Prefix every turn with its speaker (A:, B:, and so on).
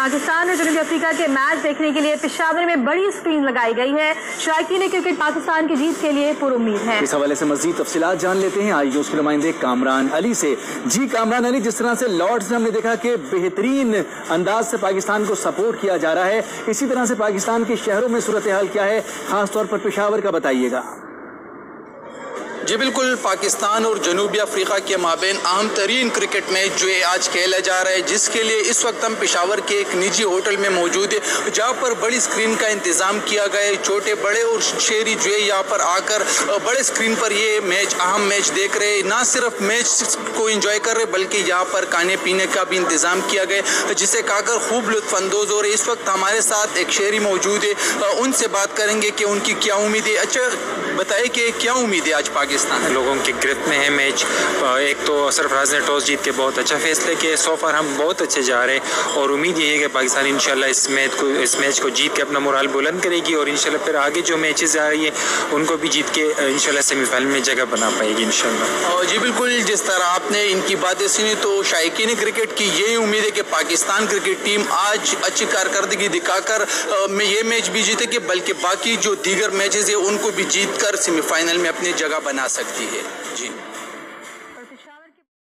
A: پاکستان اور جنوبی افریقہ کے میچ دیکھنے کے لیے پشاور میں بڑی اسکرین لگائی گئی ہے. شائقین کرکٹ پاکستان کی جیت کے لیے پر امید ہیں.
B: اس حوالے سے مزید تفصیلات جان لیتے ہیں آئی نیوز کے نمائندے کامران علی سے. جی کامران علی، جس طرح سے لارڈز میں ہم نے دیکھا کہ بہترین انداز سے پاکستان کو سپورٹ کیا جا رہا ہے، اسی طرح سے پاکستان کے شہروں میں صورتحال کیا ہے، خاص طور پر پشاور کا بتائیے گا.
C: جی بالکل، پاکستان اور جنوبی افریقہ کے مابین اہم ترین کرکٹ میچ جو ہے آج کھیلا جا رہا ہے، جس کے لیے اس وقت ہم پشاور کے ایک نجی ہوٹل میں موجود ہے، جہاں پر بڑی اسکرین کا انتظام کیا گیا ہے. چھوٹے بڑے اور شہری جو ہے یہاں پر آ کر بڑے اسکرین پر یہ میچ، اہم میچ دیکھ رہے ہیں. نہ صرف میچ کو انجوائے کر رہے بلکہ یہاں پر کھانے پینے کا بھی انتظام کیا گیا، جسے کھا کر خوب لطف اندوز ہو رہے. اس وقت ہمارے ساتھ ایک شہری موجود ہے، ان سے بات کریں گے کہ ان کی کیا امید ہے. اچھا بتائیں کہ کیا امید ہے آج پاکستان
D: لوگوں کی گرفت میں ہے میچ. ایک تو سرفراز نے ٹاس جیت کے بہت اچھا فیصلے کیے. سو فار ہم بہت اچھے جا رہے ہیں اور امید یہ ہے کہ پاکستان انشاءاللہ اس میچ کو جیت کے اپنا مورال بلند کرے گی اور انشاءاللہ پھر آگے جو میچز آ رہی ہیں ان کو بھی جیت کے انشاءاللہ سیمی فائنل میں جگہ بنا پائے گی انشاءاللہ.
C: جی بالکل، جس طرح آپ نے ان کی باتیں سنی تو شائقین کرکٹ کی یہی امید ہے کہ پاکستان کرکٹ ٹیم آج اچھی کارکردگی دکھا کر یہ میچ بھی جیتے گی، بلکہ باقی جو دیگر میچز ہیں ان کو بھی جیت کر سیمی فائنل میں اپنی جگہ بنا سکتی ہے. جی